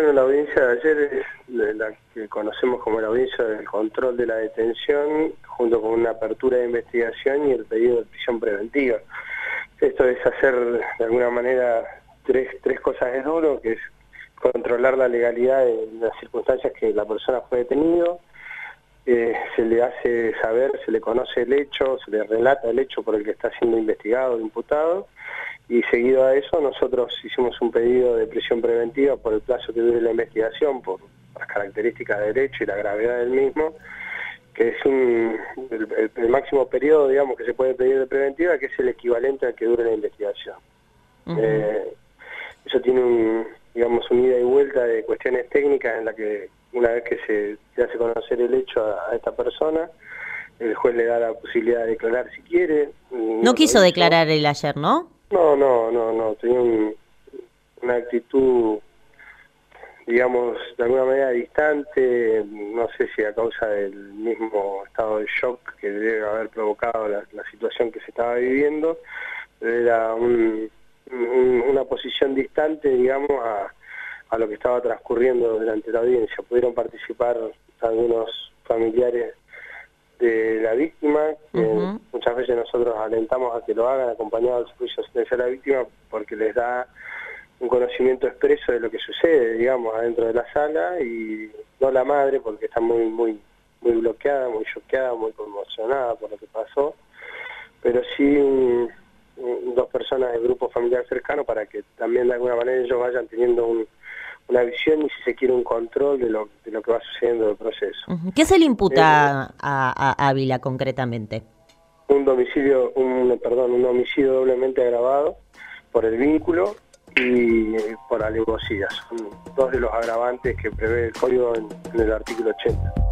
Bueno, la audiencia de ayer es la que conocemos como la audiencia del control de la detención, junto con una apertura de investigación y el pedido de prisión preventiva. Esto es hacer de alguna manera tres cosas de duro, que es controlar la legalidad de las circunstancias que la persona fue detenido, se le hace saber, se le conoce el hecho, se le relata el hecho por el que está siendo investigado o imputado, y seguido a eso nosotros hicimos un pedido de prisión preventiva por el plazo que dure la investigación, por las características del hecho y la gravedad del mismo, que es el máximo periodo, digamos, que se puede pedir de preventiva, que es el equivalente al que dure la investigación. Eso tiene digamos, un ida y vuelta de cuestiones técnicas en la que una vez que se hace conocer el hecho a esta persona, el juez le da la posibilidad de declarar si quiere. No quiso declarar él ayer, ¿no? No, tenía una actitud, digamos, de alguna manera distante, no sé si a causa del mismo estado de shock que debe haber provocado la situación que se estaba viviendo, pero era una posición distante, digamos, a lo que estaba transcurriendo durante la audiencia. Pudieron participar algunos familiares de la víctima, muchas veces nosotros alentamos a que lo hagan acompañado del servicio de asistencia a la víctima, porque les da un conocimiento expreso de lo que sucede, digamos, adentro de la sala, y no la madre, porque está muy bloqueada, muy choqueada, muy conmocionada por lo que pasó, pero sí dos personas del grupo familiar cercano, para que también de alguna manera ellos vayan teniendo una visión y, si se quiere, un control de lo que va sucediendo del proceso. ¿Qué se le imputa a Ávila concretamente? Un homicidio doblemente agravado por el vínculo y por alevosía. Son dos de los agravantes que prevé el código en el artículo 80.